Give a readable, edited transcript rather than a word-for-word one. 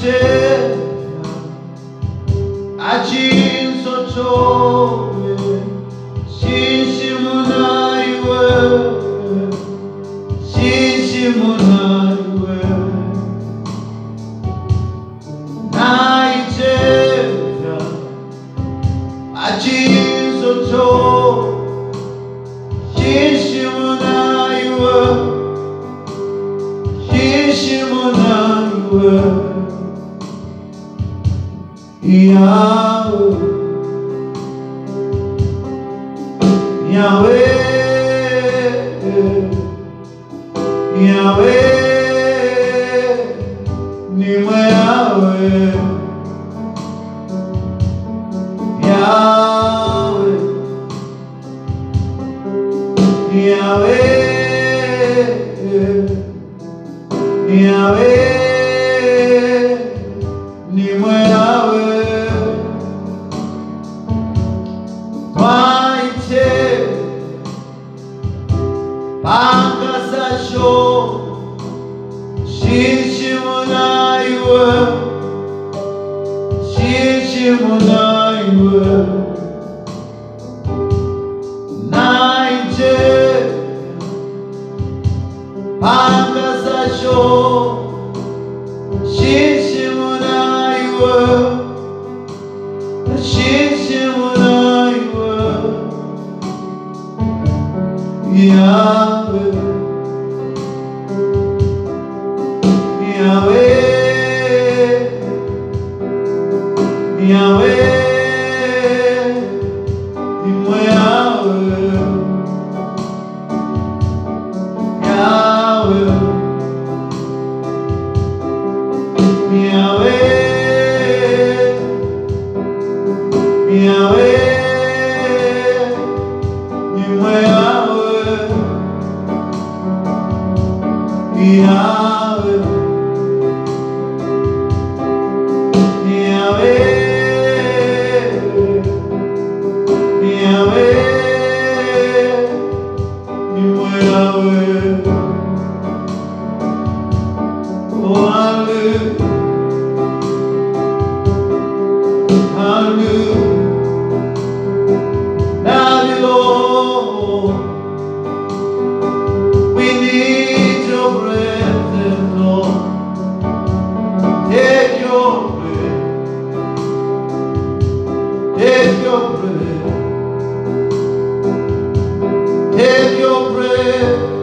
아침 서초에 신심은 아이웨 신심은 아이웨 나 이제야 아침 서초 신심은 아이웨 신심은 아이웨 Yahweh, Yahweh, Yahweh, Nima Yahweh, Yahweh, Yahweh, Yahweh, Nima Yahweh. Pangasasho Shishimunaiwe Shishimunaiwe Naije Pangasasho Shishimunaiwe Shishimunaiwe Yahweh, Yahweh, Yahweh, Yahweh, Yahweh, Yahweh, Yahweh, Yahweh, Yahweh, Yahweh, Yahweh, oh hallelujah, hallelujah, now the Lord, we need your presence, Lord. Take your breath, take your breath, take your breath.